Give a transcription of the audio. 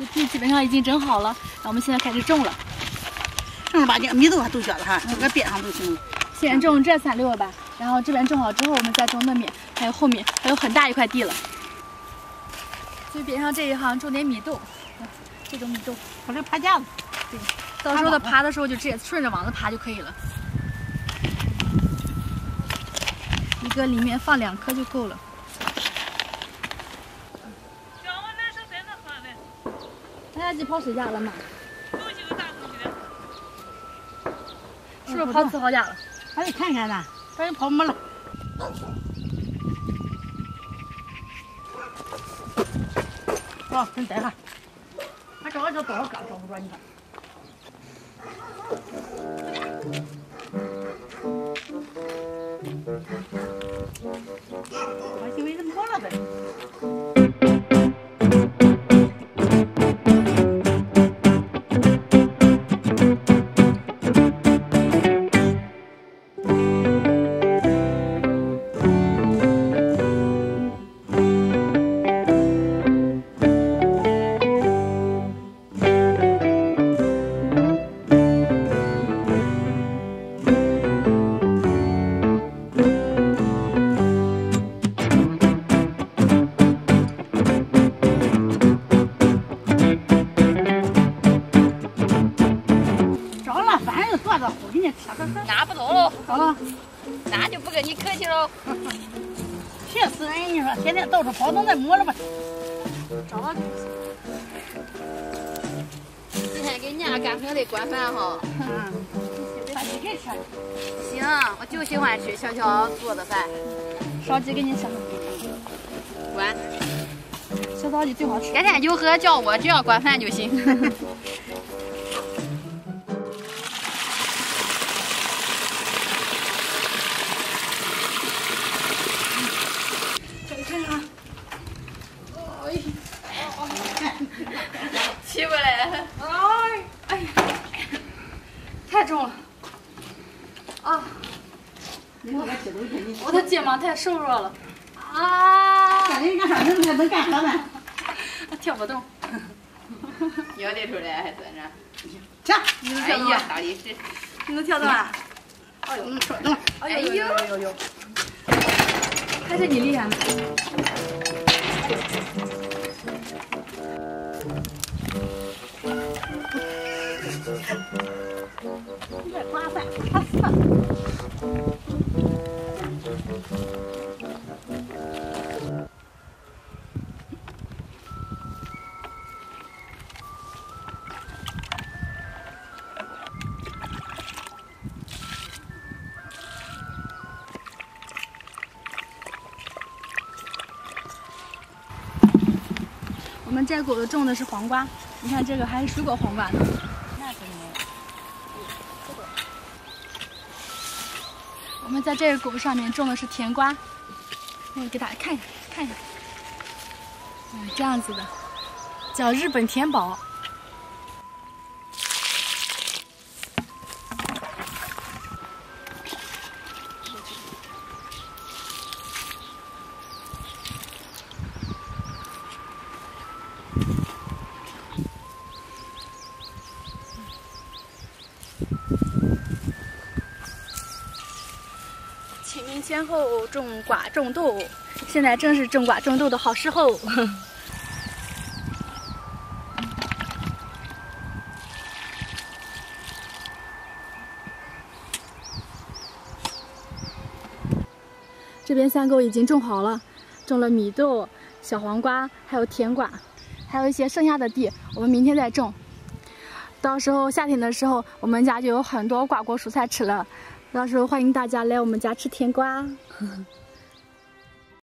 这地基本上已经整好了，那我们现在开始种了。 正儿八经米豆还都浇了哈，这个边上都行了。 先种这3溜吧，然后这边种好之后，我们再种那边，还有后面还有很大一块地了。最边上这一行种点米豆，这种米豆， 我这爬架子。 对，到时候它爬的时候就直接顺着网子爬就可以了。一个里面放2颗就够了。大家去跑谁家了吗？是不是跑4号家了？ 还得看看呢，赶紧跑没了。哦，真呆哈！还找多少个找不着你看。我以为是摸了呗。 拿不动喽， 啊， 那就不跟你客气喽。 气死人！你说天天到处跑，能再摸了吧？ 找到就行。 今天给人家干活得管饭哈。 把鸡给吃。 行，我就喜欢吃小乔做的饭。 烧鸡给你吃。 管。 小烧鸡最好吃。 天天就喝，叫我只要管饭就行。起过来， 哎，太重了，啊！我的肩膀太瘦弱了，啊！ 干人干啥能还能干啥呢？ 跳不动。 摇得出来还算着。 去， 哎呀，到底是你能跳动啊？ 哎呦，说动。 哎呦，还是你厉害呢。 你这刮饭，他死了。 我们这股种的是黄瓜，你看这个还是水果黄瓜呢。我们在这个谷上面种的是甜瓜，我给大家看一下，看一下，这样子的，叫日本甜宝。清明前后种瓜种豆，现在正是种瓜种豆的好时候。这边3沟已经种好了，种了米豆、小黄瓜，还有甜瓜，还有一些剩下的地，我们明天再种。到时候夏天的时候，我们家就有很多瓜果蔬菜吃了。到时候欢迎大家来我们家吃甜瓜。